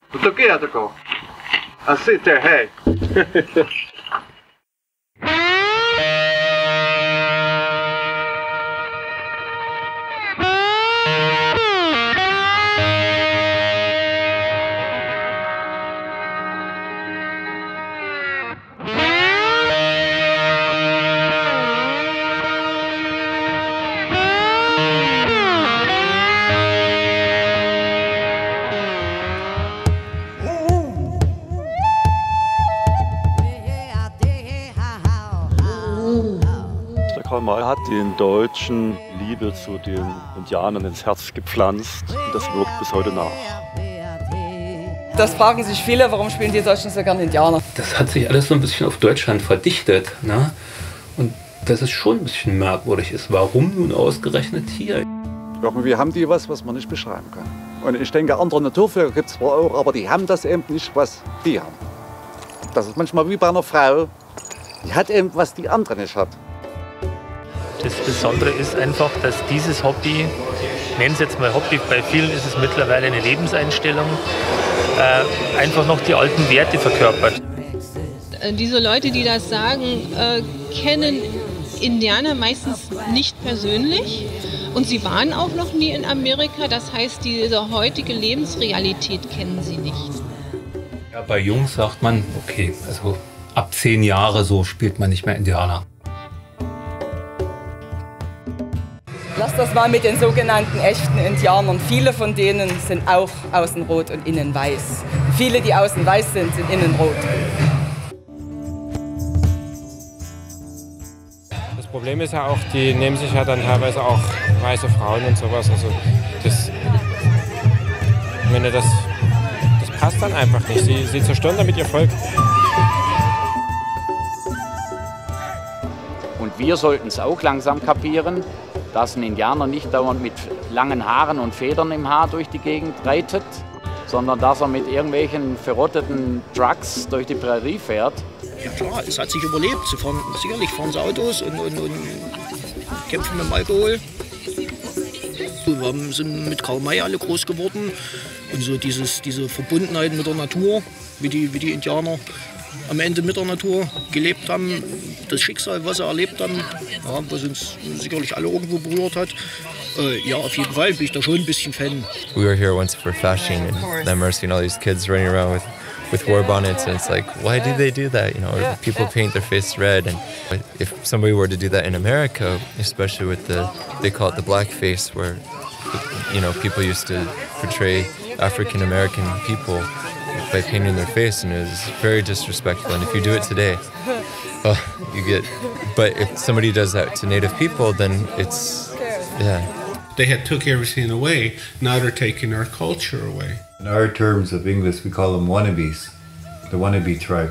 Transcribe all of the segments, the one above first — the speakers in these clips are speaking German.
Together go. I sit there, hey. Karl May hat den Deutschen Liebe zu den Indianern ins Herz gepflanzt und das wirkt bis heute nach. Das fragen sich viele, warum spielen die Deutschen so gerne Indianer? Das hat sich alles so ein bisschen auf Deutschland verdichtet, ne? Und dass es schon ein bisschen merkwürdig ist, warum nun ausgerechnet hier? Irgendwie haben die was man nicht beschreiben kann. Und ich denke, andere Naturvölker gibt es zwar auch, aber die haben das eben nicht, was die haben. Das ist manchmal wie bei einer Frau, die hat eben, was die andere nicht hat. Das Besondere ist einfach, dass dieses Hobby, ich nenne es jetzt mal Hobby, bei vielen ist es mittlerweile eine Lebenseinstellung, einfach noch die alten Werte verkörpert. Diese Leute, die das sagen, kennen Indianer meistens nicht persönlich und sie waren auch noch nie in Amerika. Das heißt, diese heutige Lebensrealität kennen sie nicht. Ja, bei Jungs sagt man, okay, also ab 10 Jahre so spielt man nicht mehr Indianer. Lass das mal mit den sogenannten echten Indianern. Viele von denen sind auch außen rot und innen weiß. Viele, die außen weiß sind, sind innen rot. Das Problem ist ja auch, die nehmen sich ja dann teilweise auch weiße Frauen und sowas. Also das passt dann einfach nicht. Sie zerstören damit ihr Volk. Und wir sollten es auch langsam kapieren, dass ein Indianer nicht dauernd mit langen Haaren und Federn im Haar durch die Gegend reitet, sondern dass er mit irgendwelchen verrotteten Trucks durch die Prärie fährt. Ja klar, es hat sich überlebt. Sicherlich fahren sie Autos und kämpfen mit dem Alkohol. Wir sind mit Karl May alle groß geworden und so diese Verbundenheit mit der Natur, wie die Indianer am Ende mit der Natur gelebt haben, das Schicksal, was sie erlebt haben, ja, was uns sicherlich alle irgendwo berührt hat. Ja, auf jeden Fall bin ich da schon ein bisschen Fan. We were here once for fashing and then we're seeing all these kids running around with war bonnets and it's like, why do they do that? You know, people paint their face red and if somebody were to do that in America, especially with they call it the blackface, where you know people used to portray African American people by painting their face, and it was very disrespectful. And if you do it today, you get. But if somebody does that to Native people, then it's, yeah. They had took everything away. Now they're taking our culture away. In our terms of English, we call them wannabes, the wannabe tribe.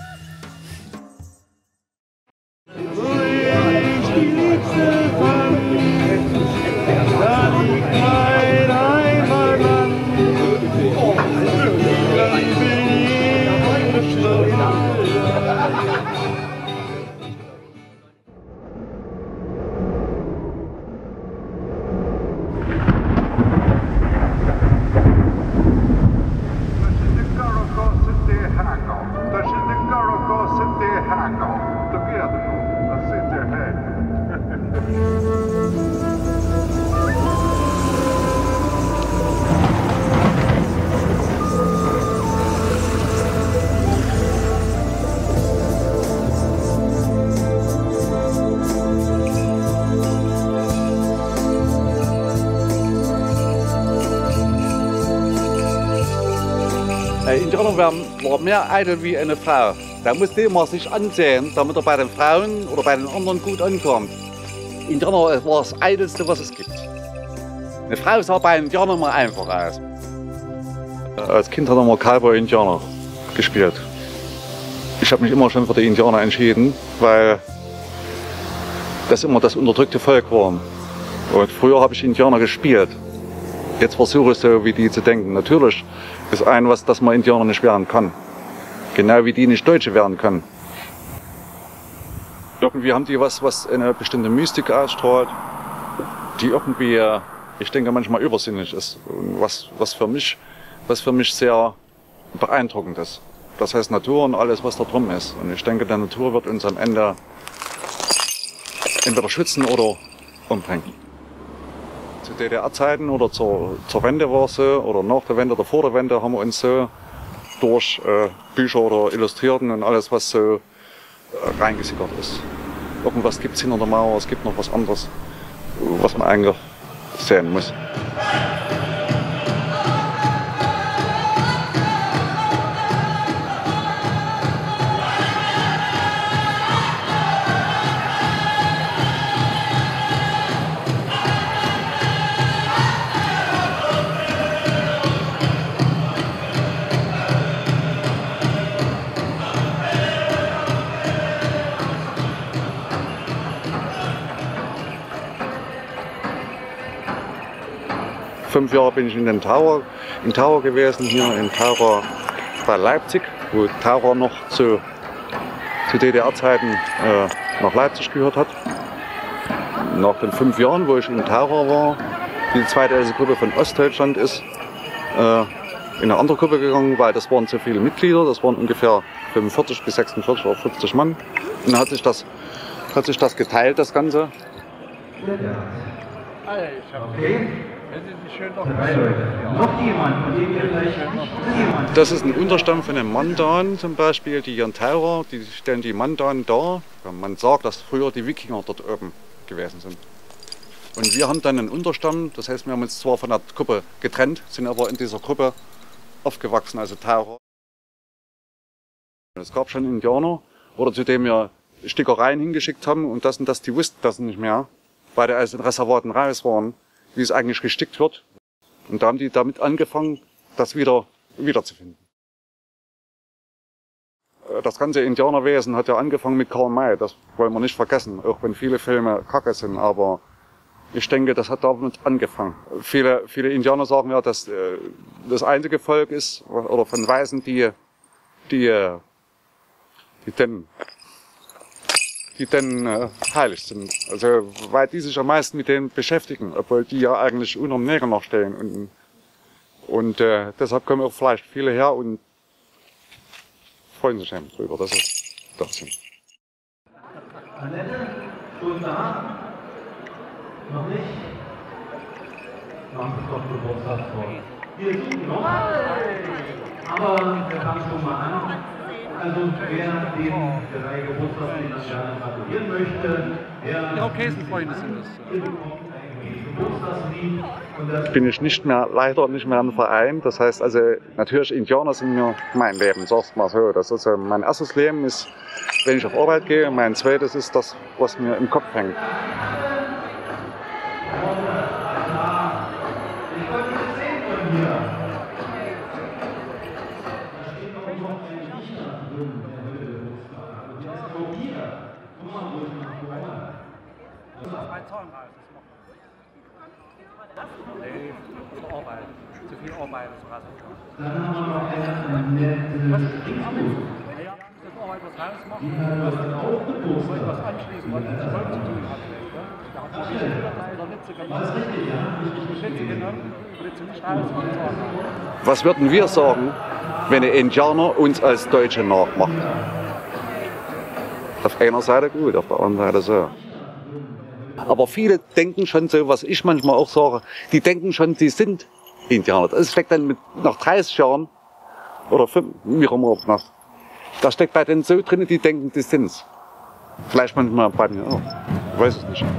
Ein Indianer war mehr eitel wie eine Frau. Da musste man sich ansehen, damit er bei den Frauen oder bei den anderen gut ankommt. Indianer war das Eitelste, was es gibt. Eine Frau sah bei Indianern immer einfach aus. Als Kind hat er mal Cowboy-Indianer gespielt. Ich habe mich immer schon für die Indianer entschieden, weil das immer das unterdrückte Volk war. Und früher habe ich Indianer gespielt. Jetzt versuche ich so wie die zu denken. Natürlich ist was, dass man Indianer nicht werden kann. Genau wie die nicht Deutsche werden können. Irgendwie haben die was eine bestimmte Mystik ausstrahlt, die irgendwie, ich denke, manchmal übersinnlich ist. Und was für mich sehr Beeindruckendes. Das heißt Natur und alles, was da drum ist. Und ich denke, der Natur wird uns am Ende entweder schützen oder umbringen. Zu DDR-Zeiten oder zur Wende war es so, oder nach der Wende oder vor der Wende haben wir uns so durch Bücher oder Illustrierten und alles, was so reingesickert ist. Irgendwas gibt es hinter der Mauer, es gibt noch was anderes, was man eigentlich sehen muss. Fünf Jahre bin ich in Taurer gewesen, hier in Taurer bei Leipzig, wo Taurer noch zu DDR-Zeiten nach Leipzig gehört hat. Nach den 5 Jahren, wo ich in Taurer war, die zweite Gruppe von Ostdeutschland ist in eine andere Gruppe gegangen, weil das waren zu viele Mitglieder, das waren ungefähr 45 bis 46 oder 50 Mann. Und dann hat sich das geteilt, das Ganze. Das ist ein Unterstamm von den Mandan zum Beispiel, die hier in Taurer, die stellen die Mandan dar. Man sagt, dass früher die Wikinger dort oben gewesen sind. Und wir haben dann einen Unterstamm, das heißt, wir haben uns zwar von der Gruppe getrennt, sind aber in dieser Gruppe aufgewachsen, also Taurer. Es gab schon Indianer, oder zu denen wir Stickereien hingeschickt haben und die wussten das nicht mehr, weil die also in Reservaten raus waren, wie es eigentlich gestickt wird. Und da haben die damit angefangen, das wiederzufinden. Das ganze Indianerwesen hat ja angefangen mit Karl May, das wollen wir nicht vergessen, auch wenn viele Filme kacke sind, aber ich denke, das hat damit angefangen. Viele Indianer sagen ja, dass das einzige Volk ist, oder von Weißen, die heilig sind. Also, weil die sich am meisten mit denen beschäftigen, obwohl die ja eigentlich unter dem Neger noch stehen. Und deshalb kommen auch vielleicht viele her und freuen sich eben drüber, dass sie da sind. Annette, schon da? Noch nicht? Macht doch Geburtstag vor. Wir suchen noch. Aber wir fangen schon mal an. Also wer den 3 Geburtstagsliedern gerne gratulieren möchte, der Irokesenfreunde sind es. Geburtstagslied. Bin ich leider nicht mehr im Verein. Das heißt also, natürlich Indianer sind mir mein Leben, sag's mal so. Das ist mein erstes Leben ist, wenn ich auf Arbeit gehe. Mein zweites ist das, was mir im Kopf hängt. Zu viel Arbeit. Dann haben wir noch ein nettes Ding. Was anschließen, was mit Volk zu tun hat. Was würden wir sagen, wenn ein Indianer uns als Deutsche nachmacht? Auf einer Seite gut, auf der anderen Seite so. Aber viele denken schon so, was ich manchmal auch sage, die denken schon, die sind Indianer. Das steckt dann nach 30 Jahren oder 5, wie auch immer, da steckt bei denen so drin, die denken, die sind's. Vielleicht manchmal bei mir auch. Ich weiß es nicht.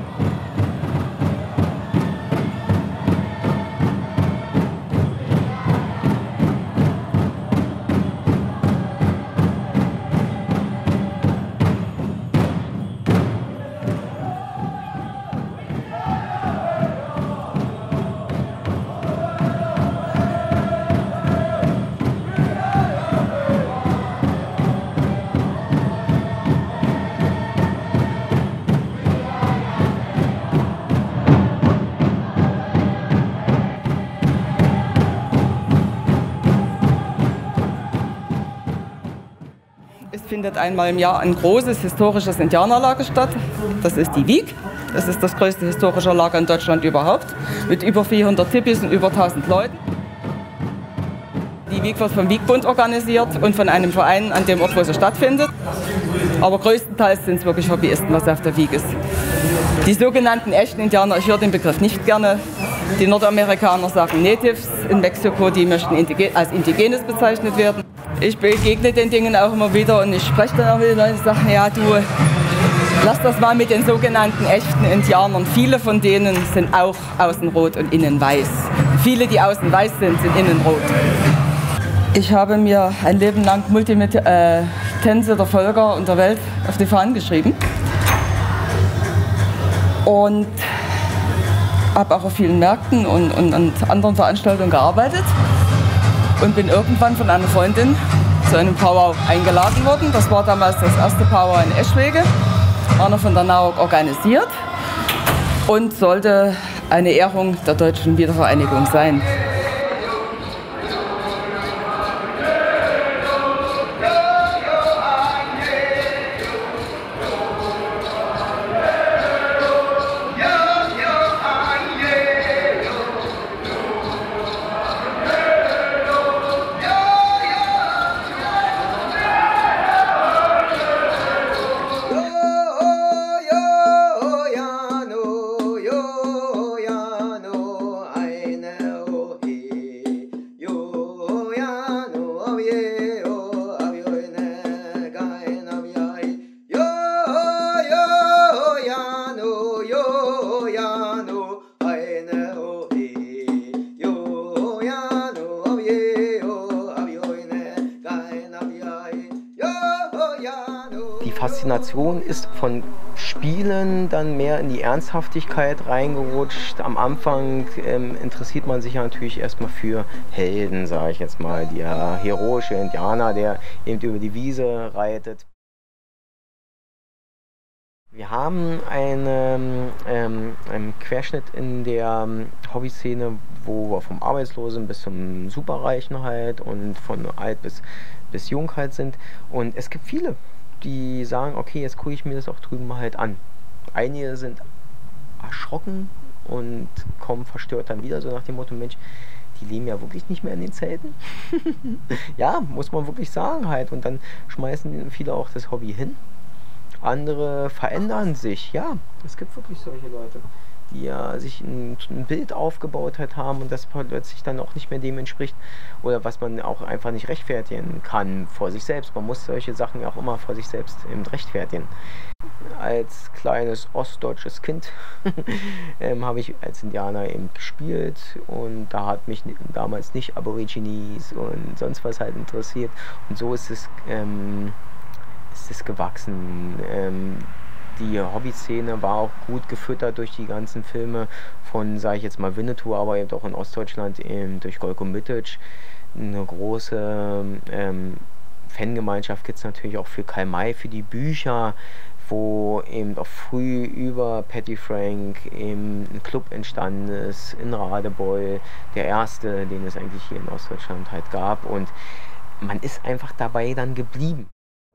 Findet einmal im Jahr ein großes historisches Indianerlager statt. Das ist die Wieg. Das ist das größte historische Lager in Deutschland überhaupt, mit über 400 Tippis und über 1000 Leuten. Die Wieg wird vom Wiegbund organisiert und von einem Verein an dem Ort, wo sie stattfindet. Aber größtenteils sind es wirklich Hobbyisten, was auf der Wieg ist. Die sogenannten echten Indianer, ich höre den Begriff nicht gerne. Die Nordamerikaner sagen Natives, in Mexiko, die möchten als Indigenes bezeichnet werden. Ich begegne den Dingen auch immer wieder und ich spreche dann auch mit den Leuten und sage, ja du, lass das mal mit den sogenannten echten Indianern. Viele von denen sind auch außen rot und innen weiß. Viele, die außen weiß sind, sind innen rot. Ich habe mir ein Leben lang Tänze der Völker und der Welt auf die Fahnen geschrieben. Und habe auch auf vielen Märkten und anderen Veranstaltungen gearbeitet. Und bin irgendwann von einer Freundin zu einem Powwow eingeladen worden. Das war damals das erste Powwow in Eschwege. War noch von der NAOG organisiert und sollte eine Ehrung der deutschen Wiedervereinigung sein. Die Faszination ist von Spielen dann mehr in die Ernsthaftigkeit reingerutscht. Am Anfang interessiert man sich ja natürlich erstmal für Helden, sage ich jetzt mal. Der heroische Indianer, der eben über die Wiese reitet. Wir haben einen Querschnitt in der Hobbyszene, wo wir vom Arbeitslosen bis zum Superreichen halt und von alt bis jung halt sind. Und es gibt viele, die sagen, okay, jetzt gucke ich mir das auch drüben mal halt an. Einige sind erschrocken und kommen verstört dann wieder, so nach dem Motto, Mensch, die leben ja wirklich nicht mehr in den Zelten. Ja, muss man wirklich sagen halt. Und dann schmeißen viele auch das Hobby hin. Andere verändern sich, ja, es gibt wirklich solche Leute, die ja sich ein Bild aufgebaut haben und das plötzlich dann auch nicht mehr dem entspricht oder was man auch einfach nicht rechtfertigen kann vor sich selbst. Man muss solche Sachen ja auch immer vor sich selbst eben rechtfertigen. Als kleines ostdeutsches Kind habe ich als Indianer eben gespielt und da hat mich damals nicht Aborigines und sonst was halt interessiert und so ist es gewachsen. Die Hobbyszene war auch gut gefüttert durch die ganzen Filme von, sage ich jetzt mal, Winnetou, aber eben auch in Ostdeutschland durch Golko Mitic. Eine große Fangemeinschaft gibt es natürlich auch für Karl May, für die Bücher, wo eben auch früh über Patty Frank eben ein Club entstanden ist in Radebeul, der erste, den es eigentlich hier in Ostdeutschland halt gab und man ist einfach dabei dann geblieben.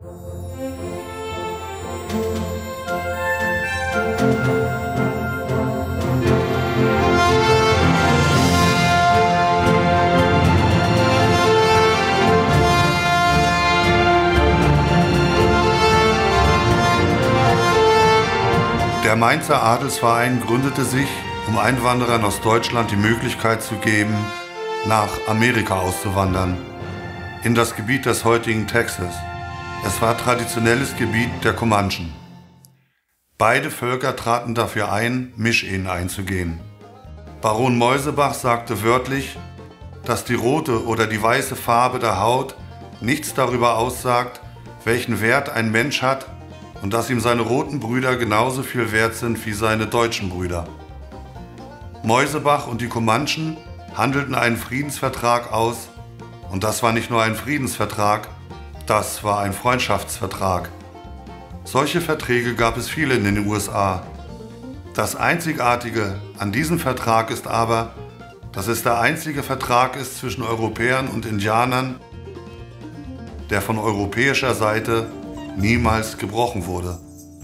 Der Mainzer Adelsverein gründete sich, um Einwanderern aus Deutschland die Möglichkeit zu geben, nach Amerika auszuwandern, in das Gebiet des heutigen Texas. Es war traditionelles Gebiet der Comanchen. Beide Völker traten dafür ein, Mischehen einzugehen. Baron Mäusebach sagte wörtlich, dass die rote oder die weiße Farbe der Haut nichts darüber aussagt, welchen Wert ein Mensch hat und dass ihm seine roten Brüder genauso viel wert sind wie seine deutschen Brüder. Mäusebach und die Comanchen handelten einen Friedensvertrag aus und das war nicht nur ein Friedensvertrag, das war ein Freundschaftsvertrag. Solche Verträge gab es viele in den USA. Das Einzigartige an diesem Vertrag ist aber, dass es der einzige Vertrag ist zwischen Europäern und Indianern, der von europäischer Seite niemals gebrochen wurde.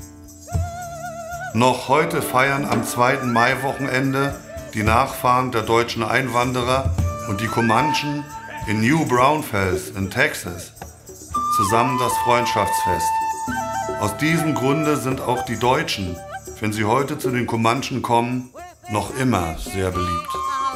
Noch heute feiern am 2. Mai-Wochenende die Nachfahren der deutschen Einwanderer und die Comanchen in New Braunfels in Texas zusammen das Freundschaftsfest. Aus diesem Grunde sind auch die Deutschen, wenn sie heute zu den Comanchen kommen, noch immer sehr beliebt.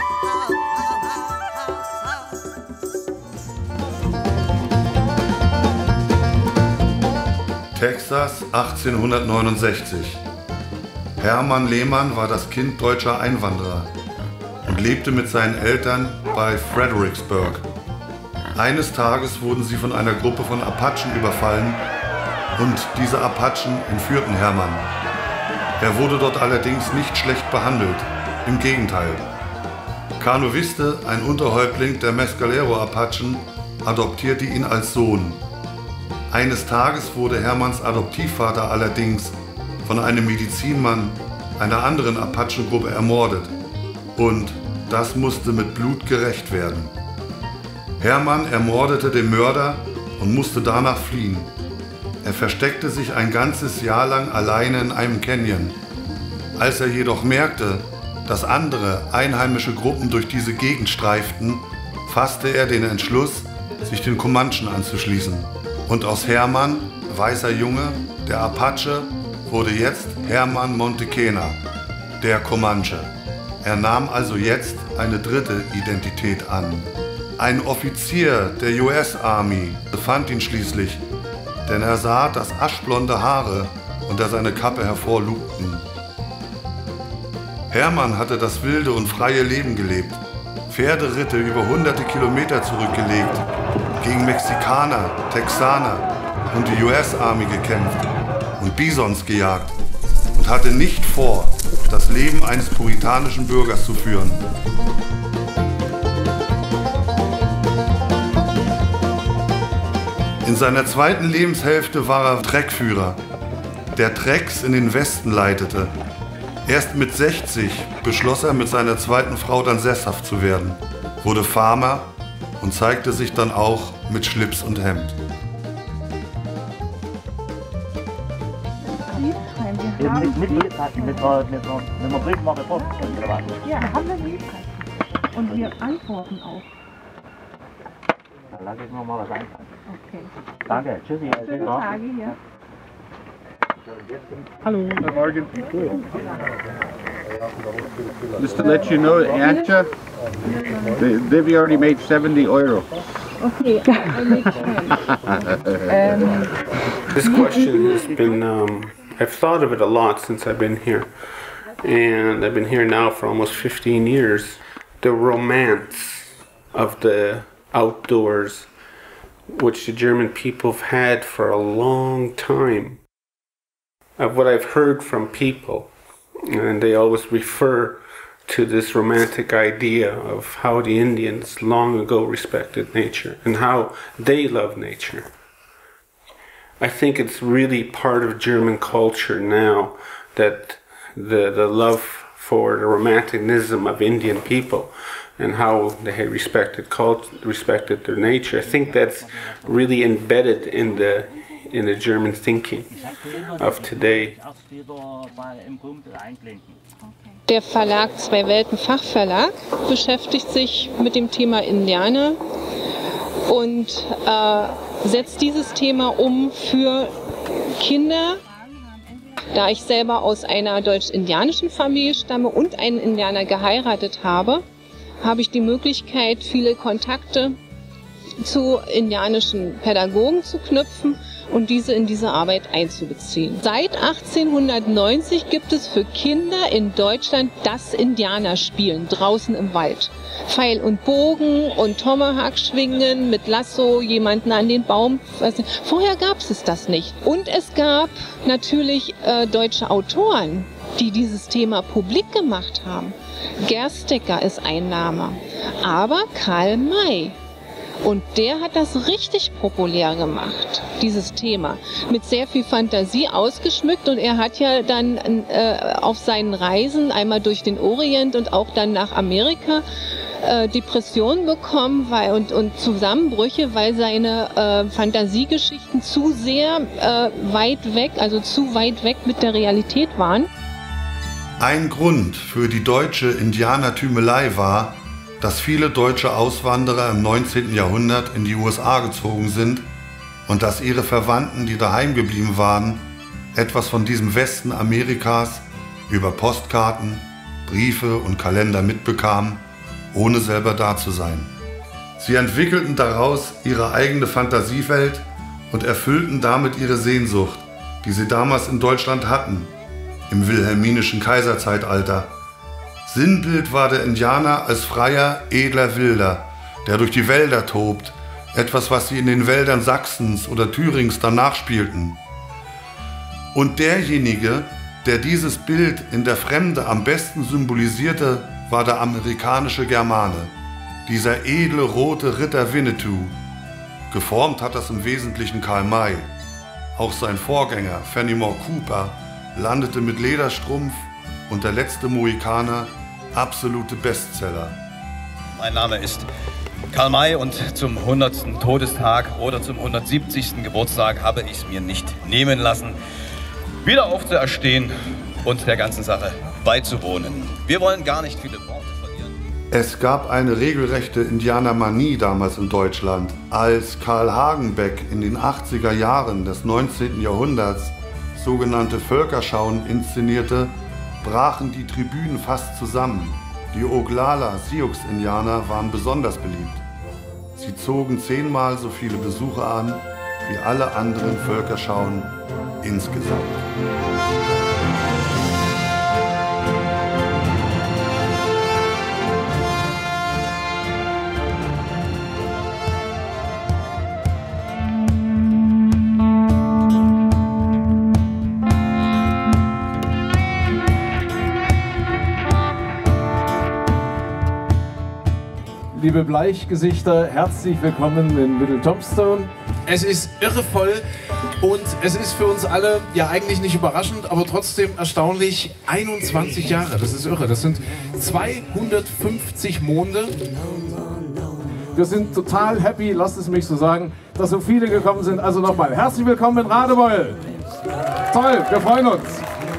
Texas 1869. Hermann Lehmann war das Kind deutscher Einwanderer und lebte mit seinen Eltern bei Fredericksburg. Eines Tages wurden sie von einer Gruppe von Apachen überfallen und diese Apachen entführten Hermann. Er wurde dort allerdings nicht schlecht behandelt, im Gegenteil. Cano Viste, ein Unterhäuptling der Mescalero-Apachen, adoptierte ihn als Sohn. Eines Tages wurde Hermanns Adoptivvater allerdings von einem Medizinmann einer anderen Apachengruppe ermordet. Und das musste mit Blut gerächt werden. Hermann ermordete den Mörder und musste danach fliehen. Er versteckte sich ein ganzes Jahr lang alleine in einem Canyon. Als er jedoch merkte, dass andere einheimische Gruppen durch diese Gegend streiften, fasste er den Entschluss, sich den Comanchen anzuschließen. Und aus Hermann, weißer Junge, der Apache, wurde jetzt Hermann Montequena, der Comanche. Er nahm also jetzt eine dritte Identität an. Ein Offizier der US Army fand ihn schließlich, denn er sah, dass aschblonde Haare unter seine Kappe hervorlugten. Hermann hatte das wilde und freie Leben gelebt, Pferderitte über hunderte Kilometer zurückgelegt, gegen Mexikaner, Texaner und die US Army gekämpft und Bisons gejagt und hatte nicht vor, das Leben eines puritanischen Bürgers zu führen. In seiner zweiten Lebenshälfte war er Treckführer, der Trecks in den Westen leitete. Erst mit 60 beschloss er, mit seiner zweiten Frau dann sesshaft zu werden, wurde Farmer und zeigte sich dann auch mit Schlips und Hemd. Ja, haben wir Briefkasten. Und wir antworten auch. Dann lasse ich mir mal was einfallen. Okay. Danke, tschüssi. Schöne Tage hier. Hallo. Guten Morgen. Just to let you know, Antje, they've already made 70 euro. Okay, I make This question has been, I've thought of it a lot since I've been here. And I've been here now for almost 15 years. The romance of the outdoors, which the German people have had for a long time. Of what I've heard from people, and they always refer to this romantic idea of how the Indians long ago respected nature and how they love nature. I think it's really part of German culture now that the love for the romanticism of Indian people and how they respected their nature. I think that's really embedded in the German thinking of today. Der Verlag Zwei Welten Fachverlag beschäftigt sich mit dem Thema Indianer und setzt dieses Thema um für Kinder. Da ich selber aus einer deutsch-indianischen Familie stamme und einen Indianer geheiratet habe, habe ich die Möglichkeit, viele Kontakte zu indianischen Pädagogen zu knüpfen und diese in diese Arbeit einzubeziehen. Seit 1890 gibt es für Kinder in Deutschland das Indianerspielen draußen im Wald. Pfeil und Bogen und Tomahawk schwingen, mit Lasso jemanden an den Baum. Vorher gab es das nicht. Und es gab natürlich deutsche Autoren, die dieses Thema publik gemacht haben. Gerstecker ist ein Name, aber Karl May. Und der hat das richtig populär gemacht, dieses Thema, mit sehr viel Fantasie ausgeschmückt. Und er hat ja dann auf seinen Reisen, einmal durch den Orient und auch dann nach Amerika, Depressionen bekommen und Zusammenbrüche, weil seine Fantasiegeschichten zu sehr weit weg, also zu weit weg mit der Realität waren. Ein Grund für die deutsche Indianertümelei war, dass viele deutsche Auswanderer im 19. Jahrhundert in die USA gezogen sind und dass ihre Verwandten, die daheim geblieben waren, etwas von diesem Westen Amerikas über Postkarten, Briefe und Kalender mitbekamen, ohne selber da zu sein. Sie entwickelten daraus ihre eigene Fantasiewelt und erfüllten damit ihre Sehnsucht, die sie damals in Deutschland hatten, im wilhelminischen Kaiserzeitalter. Sinnbild war der Indianer als freier, edler Wilder, der durch die Wälder tobt, etwas, was sie in den Wäldern Sachsens oder Thürings dann nachspielten. Und derjenige, der dieses Bild in der Fremde am besten symbolisierte, war der amerikanische Germane, dieser edle rote Ritter Winnetou. Geformt hat das im Wesentlichen Karl May. Auch sein Vorgänger Fenimore Cooper landete mit Lederstrumpf und Der letzte Mohikaner absolute Bestseller. Mein Name ist Karl May und zum 100. Todestag oder zum 170. Geburtstag habe ich es mir nicht nehmen lassen, wieder aufzuerstehen und der ganzen Sache beizuwohnen. Wir wollen gar nicht viele Worte verlieren. Es gab eine regelrechte Indianermanie damals in Deutschland. Als Karl Hagenbeck in den 80er Jahren des 19. Jahrhunderts sogenannte Völkerschauen inszenierte, brachen die Tribünen fast zusammen. Die Oglala-Sioux-Indianer waren besonders beliebt. Sie zogen 10-mal so viele Besucher an wie alle anderen Völkerschauen insgesamt. Liebe Bleichgesichter, herzlich willkommen in Little Tombstone. Es ist irre voll und es ist für uns alle ja eigentlich nicht überraschend, aber trotzdem erstaunlich. 21 Jahre, das ist irre. Das sind 250 Monde. Wir sind total happy, lasst es mich so sagen, dass so viele gekommen sind. Also nochmal, herzlich willkommen in Radebeul. Toll, wir freuen uns.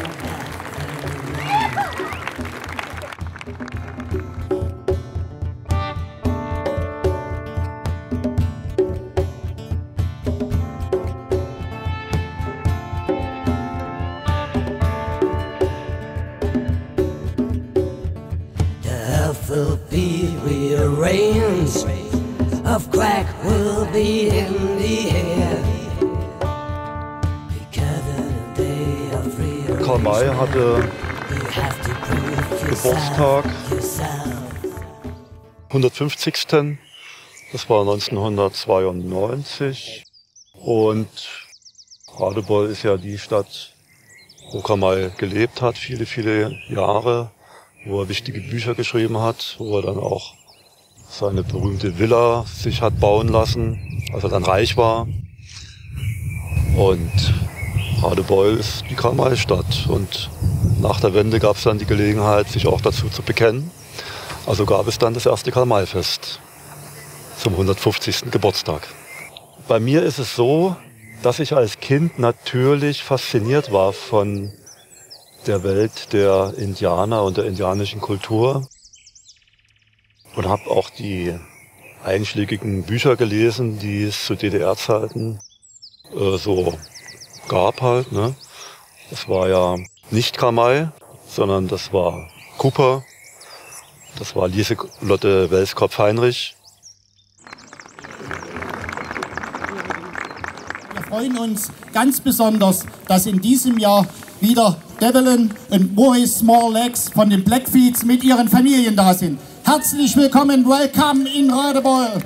Will be rearranged, of crack will be in the air. Karl May hatte Geburtstag, 150. Das war 1992 und Radebeul ist ja die Stadt, wo Karl May gelebt hat, viele, viele Jahre, wo er wichtige Bücher geschrieben hat, wo er dann auch seine berühmte Villa sich hat bauen lassen, als er dann reich war. Und Radebeul ist die Karl-May-Stadt und nach der Wende gab es dann die Gelegenheit, sich auch dazu zu bekennen. Also gab es dann das erste Karl-May-Fest zum 150. Geburtstag. Bei mir ist es so, dass ich als Kind natürlich fasziniert war von der Welt der Indianer und der indianischen Kultur und habe auch die einschlägigen Bücher gelesen, die es zu DDR-Zeiten so gab halt. Ne? Das war ja nicht Karl May, sondern das war Cooper, das war Lieselotte Welskopf-Heinrich. Wir freuen uns ganz besonders, dass in diesem Jahr wieder Devlin und Maurice Small Legs von den Blackfeets mit ihren Familien da sind. Herzlich willkommen, welcome in Radebeul.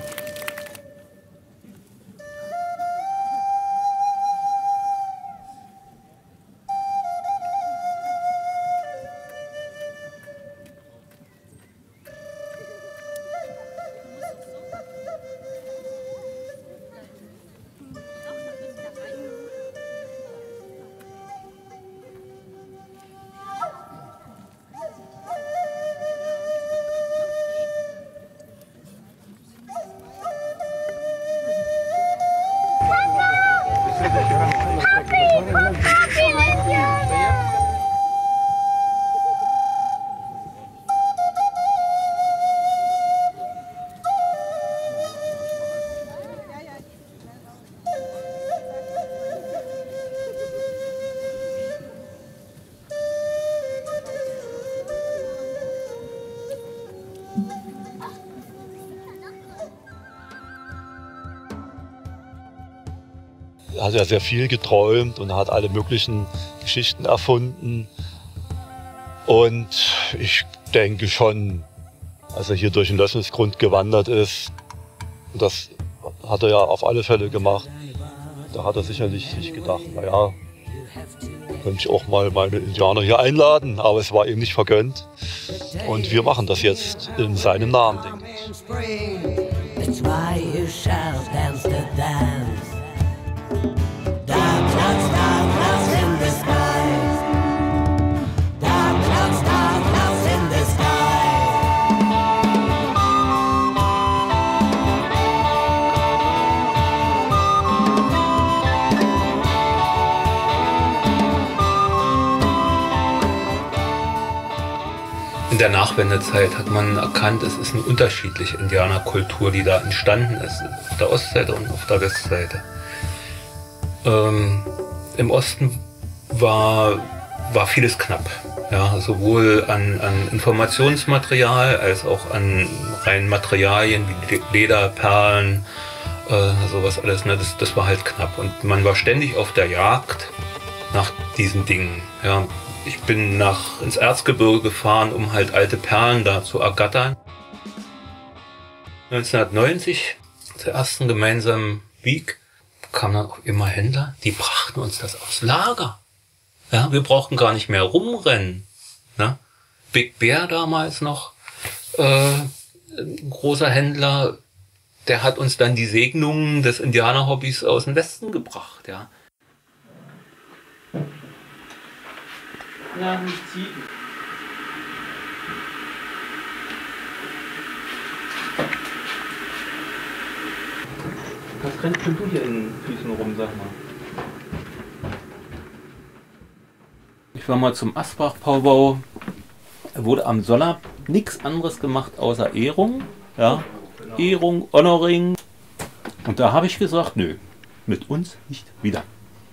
hat ja sehr viel geträumt und hat alle möglichen Geschichten erfunden. Und ich denke schon, als er hier durch den Lösselsgrund gewandert ist, das hat er ja auf alle Fälle gemacht, da hat er sicherlich sich gedacht, naja, könnte ich auch mal meine Indianer hier einladen, aber es war ihm nicht vergönnt. Und wir machen das jetzt in seinem Namen, denke ich. That's why you shall dance the dance. Dark clouds in the sky. Dark clouds in the sky. In der Nachwendezeit hat man erkannt, es ist eine unterschiedliche Indianerkultur, die da entstanden ist, auf der Ostseite und auf der Westseite. Im Osten war vieles knapp, ja, sowohl an Informationsmaterial als auch an reinen Materialien wie Leder, Perlen, sowas alles. Ne, das war halt knapp und man war ständig auf der Jagd nach diesen Dingen. Ja. Ich bin ins Erzgebirge gefahren, um halt alte Perlen da zu ergattern. 1990, zur ersten gemeinsamen Week, kamen dann auch immer Händler, die brachten uns das aufs Lager. Ja, wir brauchten gar nicht mehr rumrennen. Ne? Big Bear damals noch, ein großer Händler, der hat uns dann die Segnungen des Indianerhobbys aus dem Westen gebracht. Ja. Ja, nicht ziehen. Was rennst denn du hier in den Füßen rum, sag mal? Ich war mal zum Asbach-Baubau. Da wurde am Soller nichts anderes gemacht außer Ehrung. Ja? Ehrung, Honoring. Und da habe ich gesagt, nö, mit uns nicht wieder.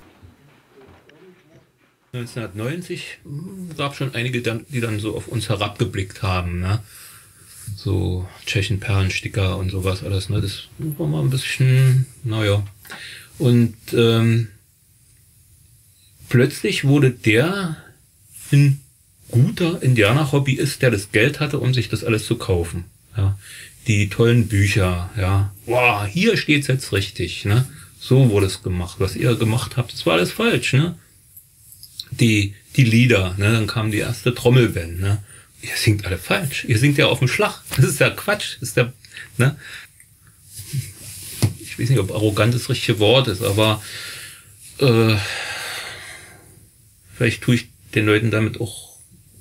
1990 gab es schon einige, die dann so auf uns herabgeblickt haben, ne? So Tschechenperlensticker und sowas alles, ne? Das war mal ein bisschen, naja. Und plötzlich wurde der ein guter Indianer-Hobbyist, der das Geld hatte, um sich das alles zu kaufen. Ja? Die tollen Bücher, ja. Wow, hier steht's jetzt richtig, ne? So wurde es gemacht. Was ihr gemacht habt, das war alles falsch, ne? Die Lieder, ne, dann kam die erste Trommelband, ne. Ihr singt alle falsch. Ihr singt ja auf dem Schlag. Das ist ja Quatsch. Das ist ja, ne. Ich weiß nicht, ob arrogant das richtige Wort ist, aber vielleicht tue ich den Leuten damit auch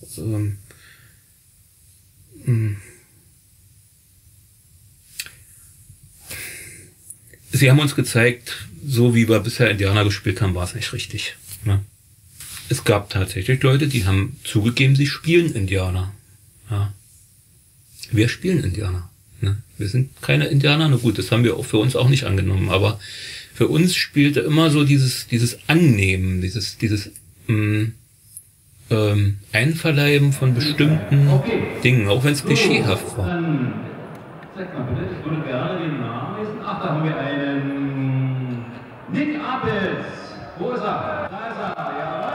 sie haben uns gezeigt, so wie wir bisher Indianer gespielt haben, war es nicht richtig, ne. Es gab tatsächlich Leute, die haben zugegeben, sie spielen Indianer. Ja. Wir spielen Indianer. Ne? Wir sind keine Indianer. Na gut, das haben wir auch für uns auch nicht angenommen. Aber für uns spielte immer so dieses Annehmen, dieses Einverleiben von bestimmten Dingen, auch wenn es klischeehaft war. Dann zeig mal bitte, ich würde gerne den Namen lesen. Ach, da haben wir einen Nick Appels. Wo ist er? Da ist er, jawohl.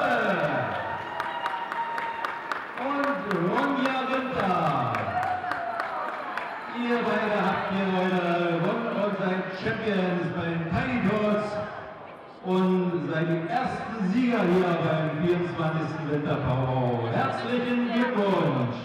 Und Ronja Winter. Ihr beide habt hier heute gewonnen und seid Champions bei den Tiny Tots und seid die ersten Sieger hier beim 24. Winterpau. Herzlichen Glückwunsch!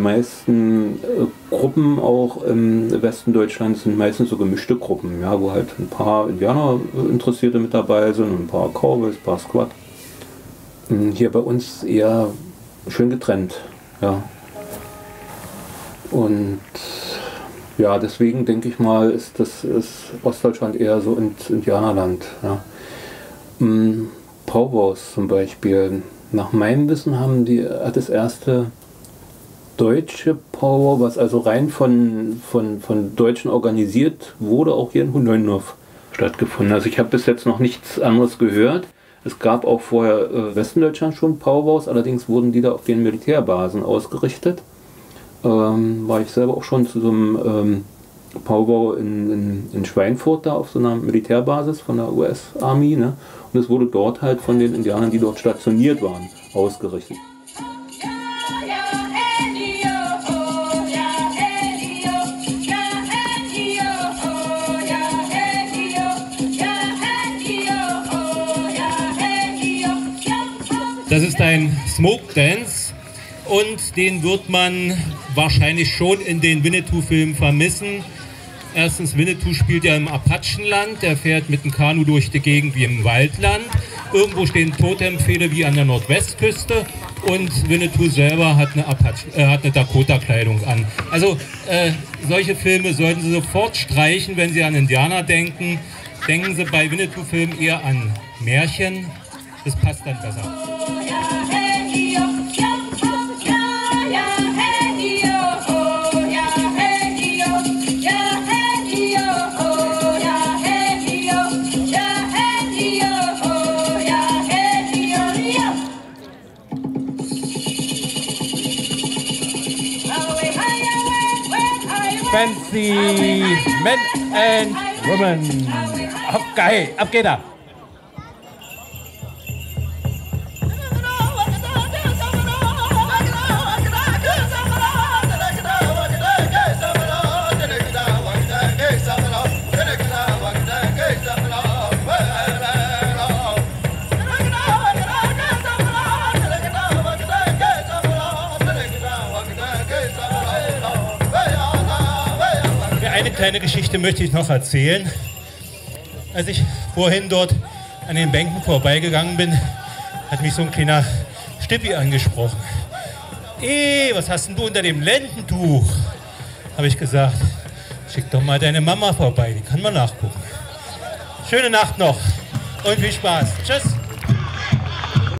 meisten Gruppen auch im Westen Deutschlands sind meistens so gemischte Gruppen, ja, wo halt ein paar Indianer-Interessierte mit dabei sind und ein paar Cowboys, ein paar Squad. Hier bei uns eher schön getrennt, ja. Und ja, deswegen denke ich mal, ist Ostdeutschland eher so Indianerland. Ja. Powwows zum Beispiel. Nach meinem Wissen hat das erste deutsche Powwow, was also rein von Deutschen organisiert wurde, auch hier in Hohenneuf stattgefunden. Also ich habe bis jetzt noch nichts anderes gehört. Es gab auch vorher Westendeutschland schon Powwows, allerdings wurden die da auf den Militärbasen ausgerichtet. War ich selber auch schon zu so einem Powwow in Schweinfurt da auf so einer Militärbasis von der US-Army, ne? Und es wurde dort halt von den Indianern, die dort stationiert waren, ausgerichtet. Das ist ein Smoke Dance und den wird man wahrscheinlich schon in den Winnetou-Filmen vermissen. Erstens, Winnetou spielt ja im Apachenland, der fährt mit dem Kanu durch die Gegend wie im Waldland. Irgendwo stehen Totempfähle wie an der Nordwestküste und Winnetou selber hat eine Dakota-Kleidung an. Also solche Filme sollten Sie sofort streichen, wenn Sie an Indianer denken. Denken Sie bei Winnetou-Filmen eher an Märchen, das passt dann besser. Fancy Men and Women. Geil, ab geht er. Eine kleine Geschichte möchte ich noch erzählen. Als ich vorhin dort an den Bänken vorbeigegangen bin, hat mich so ein kleiner Stippi angesprochen. Was hast denn du unter dem Lendentuch? Habe ich gesagt, schick doch mal deine Mama vorbei, die kann mal nachgucken. Schöne Nacht noch und viel Spaß. Tschüss.